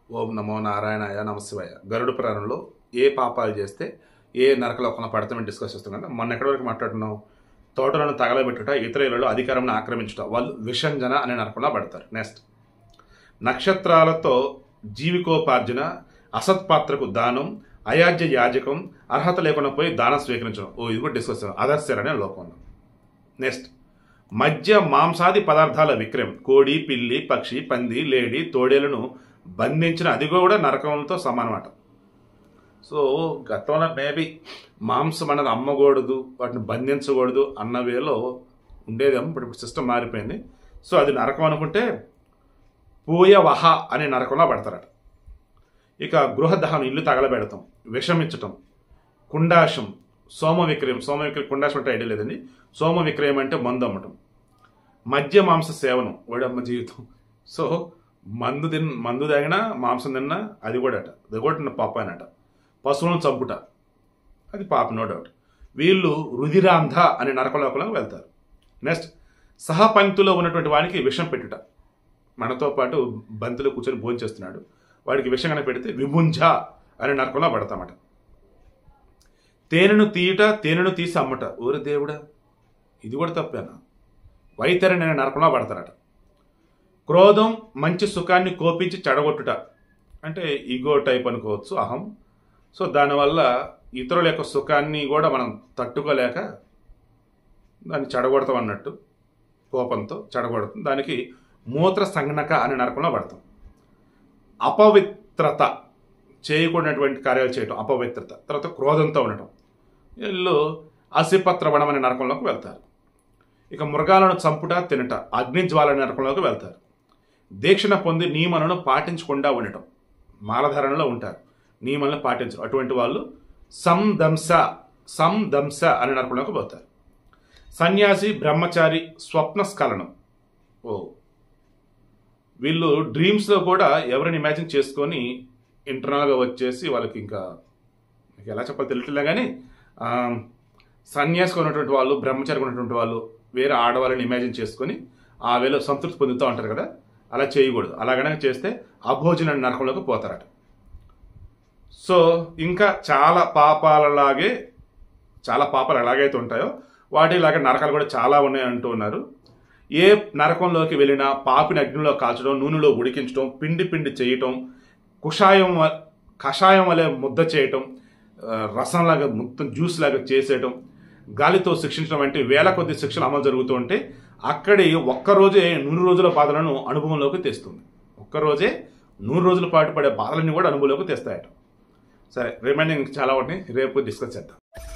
ఓం నమో నారాయణాయ నమశివాయ. గరుడ పురాణంలో ఏ పాపాలు చేస్తే ఏ నరకలోకంలో పడతామని డిస్కస్ చేస్తాం కదా. మొన్న ఎక్కడి వరకు మాట్లాడుతున్నాం? తోటలను తగలబెట్టుట, ఇతర ఇళ్లలో అధికారం ఆక్రమించుట, వాళ్ళు విషంజన అనే నరకంలో పడతారు. నెక్స్ట్, నక్షత్రాలతో జీవికోపార్జన, అసత్పాత్రకు దానం, అయాజ్య యాజకం, అర్హత లేకుండా పోయి దానం స్వీకరించడం. ఇది కూడా డిస్కస్ చేస్తాం. అదర్శర్ అనే లోకంలో. నెక్స్ట్, మద్య మాంసాది పదార్థాల విక్రయం, కోడి, పిల్లి, పక్షి, పంది, లేడి, తోడేలను బంధించిన, అది కూడా నరకంతో సమానమాట. సో గతంలో మేబీ మాంసం అన్నది అమ్మకూడదు, వాటిని బంధించకూడదు అన్న వేలో ఉండేదేమో. ఇప్పుడు సిస్టమ్ మారిపోయింది. సో అది నరకం అనుకుంటే పూయవహ అనే నరకంలో పడతారట. ఇక గృహదహనం, ఇల్లు తగలబెడతాం, విషమించటం, కుండాశం, సోమ విక్రయం. కుండాశం అంటే ఐడియా లేదండి. సోమ విక్రయం అంటే మందు అమ్మటం, మద్య మాంస సేవనం, వాడమ్మ జీవితం. సో మందు తాగినా మాంసం తిన్నా అది కూడా అట, అది కూడా పాపనట. పశువులను చంపుట, అది పాప, నో డౌట్. వీళ్ళు రుధిరాంధ అనే నరకలోకంలోకి వెళ్తారు. నెక్స్ట్, సహపంక్తిలో ఉన్నటువంటి వానికి విషం పెట్టుట. మనతో పాటు బంతిలో కూర్చొని భోజనం చేస్తున్నాడు, వాడికి విషం కనుక పెడితే విభుంజ అనే నరకంలో పడతామట. తేనెను తీయట, తేనెను తీసి అమ్మట. ఊరి దేవుడా, ఇది కూడా తప్పేనా? వైతరణి అనే నరకంలో పడతారట. క్రోధం, మంచి సుఖాన్ని కోపించి చెడగొట్టుట, అంటే ఈగో టైప్ అనుకోవచ్చు, అహం. సో దానివల్ల ఇతరుల యొక్క సుఖాన్ని కూడా మనం తట్టుకోలేక దాన్ని చెడగొడతాం అన్నట్టు, కోపంతో చెడగొడతాం. దానికి మూత్ర సంఘనక అనే నరకంలో పడతాం. అపవిత్రత, చేయకూడనటువంటి కార్యాలు చేయటం అపవిత్రత. తర్వాత క్రోధంతో ఉండటం, వీళ్ళు అసిపత్రవణం అనే నరకంలోకి వెళ్తారు. ఇక మృగాలను చంపుట, తినట, అగ్నిజ్వాల నరకంలోకి వెళ్తారు. దీక్షణ పొంది నియమాలను పాటించకుండా ఉండటం, మాలధారణలో ఉంటారు, నియమాలను పాటించరు, అటువంటి వాళ్ళు సందంస అనే నరకంలోకి పోతారు. సన్యాసి, బ్రహ్మచారి, స్వప్నస్ఖలనం. వీళ్ళు డ్రీమ్స్లో కూడా ఎవరిని ఇమాజిన్ చేసుకొని ఇంటర్నల్గా వచ్చేసి వాళ్ళకి ఇంకా ఎలా చెప్పాలో తెలియట్లే కానీ సన్యాసిగా ఉన్నటువంటి వాళ్ళు, బ్రహ్మచారిగా ఉన్నటువంటి వాళ్ళు వేరే ఆడవాళ్ళని ఇమాజిన్ చేసుకొని ఆ వేళ సంతృప్తి పొందుతూ ఉంటారు కదా, అలా చేయకూడదు. అలాగనే చేస్తే అభోజన నరకంలోకి పోతారట. సో ఇంకా చాలా పాపాలు ఎలాగైతే ఉంటాయో వాటిలాగా నరకాలు కూడా చాలా ఉన్నాయి అంటూ ఉన్నారు. ఏ నరకంలోకి వెళ్ళినా పాపిని అగ్నిలో కాల్చడం, నూనెలో ఉడికించడం, పిండి చేయటం, కషాయం వలె ముద్ద చేయటం, రసంలాగా మొత్తం జ్యూస్ లాగా చేసేయటం, గాలితో శిక్షించడం వంటి వేల కొద్ది శిక్షలు అమలు జరుగుతూ ఉంటే అక్కడి ఒక్కరోజే 100 రోజుల బాధలను అనుభవంలోకి తెస్తుంది. ఒక్కరోజే 100 రోజుల పాటు పడే బాధలన్నీ కూడా అనుభవంలోకి తెస్తాయట. సరే, రిమైనింగ్ చాలా వాటిని రేపు డిస్కస్ చేద్దాం.